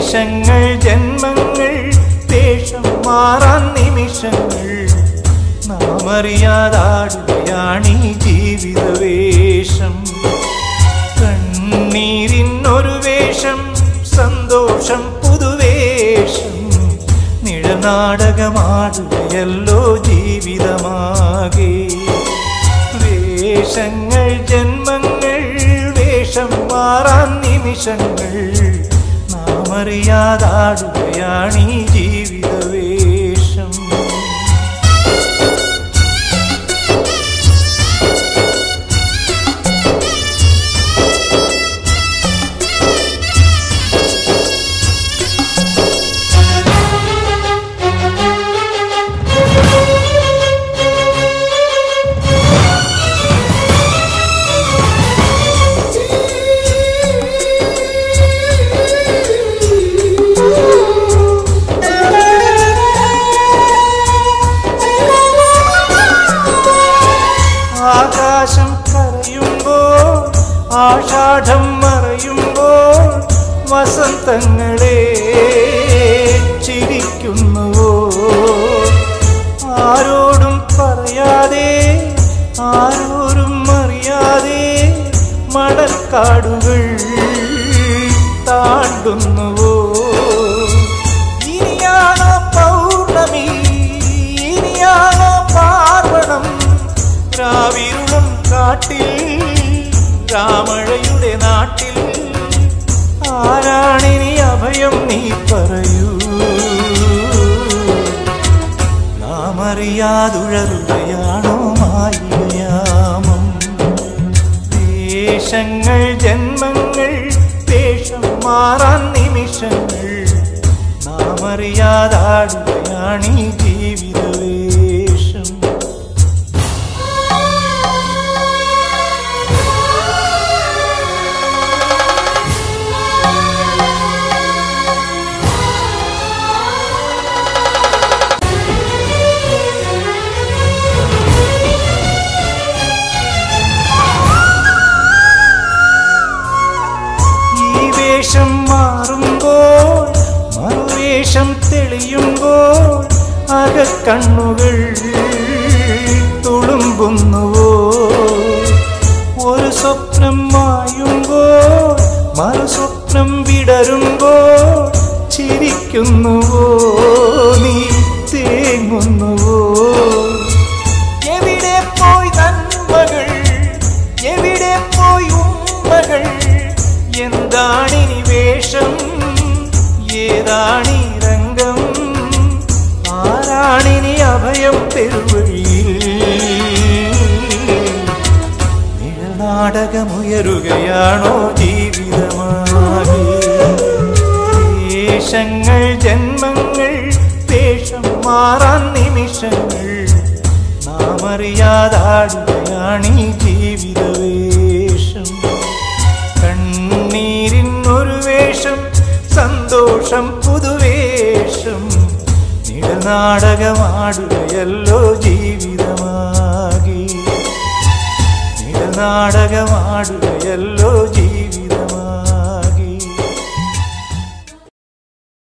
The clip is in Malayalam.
ദേശങ്ങൾ ജന്മങ്ങൾ വേഷം മാറാൻ നിമിഷങ്ങൾ നാം അറിയാതാടുകയാണീ ജീവിതവേഷം കണ്ണീരിനൊരു വേഷം സന്തോഷം പുതുവേഷം നിഴനാടകമാടുകയല്ലോ ജീവിതമാകെ വേഷങ്ങൾ ജന്മങ്ങൾ വേഷം മാറാൻ നിമിഷങ്ങൾ നാം അറിയാതാടുകയാണീ ജീവിതവേഷം ആകാശം കരയുമ്പോൾ ആഷാഢം മറയുമ്പോൾ വസന്തങ്ങളെ ചിരിക്കുന്നുവോ ആരോടും പറയാതെ ആരോരും അറിയാതെ മണൽക്കാടുകൾ താണ്ടുന്നുവോ ഇനിയാണോ പൗർണമി ഇനിയാണോ പാർവണം രാവിരുളും കാട്ടിൽ രാമഴയുടെ നാട്ടിൽ ആരാണിനി അഭയം നീ പറയൂ നാം അറിയാതുഴറുകയാണോ മാലിന്യാമം ദേശങ്ങൾ ജന്മങ്ങൾ വേഷം മാറാൻ നിമിഷങ്ങൾ നാം അറിയാതാടുകയാണീ ജീവിതവേഷം വേഷം മാറുമ്പോൾ മറുവേഷം തെളിയുമ്പോൾ അകക്കണ്ണുകൾ തുളുമ്പുന്നുവോ ഒരു സ്വപ്നം മായുമ്പോൾ മറുസ്വപ്നം വിടരുമ്പോൾ ചിരിക്കുന്നുവോ നീ തേങ്ങുന്നുവോ എവിടെ പോയി നന്മകൾ എവിടെ പോയി ഉമ്മകൾ എന്താണിനി വേഷം ഏതാണീ രംഗം ആരാണിനി അഭയം തെരുവഴിയിൽ നിഴനാടകമുയരുകയാണോ ജീവിതമാകെ ദേശങ്ങൾ ജന്മങ്ങൾ വേഷം മാറാൻ നിമിഷങ്ങൾ നാം അറിയാതാടുകയാണീ ജീവിതവേഷം കണ്ണീരിനൊരു വേഷം സന്തോഷം പുതുവേഷം നിഴനാടകമാടുകയല്ലോ ജീവിതമാകെ നിഴനാടകമാടുകയല്ലോ ജീവിതമാകെ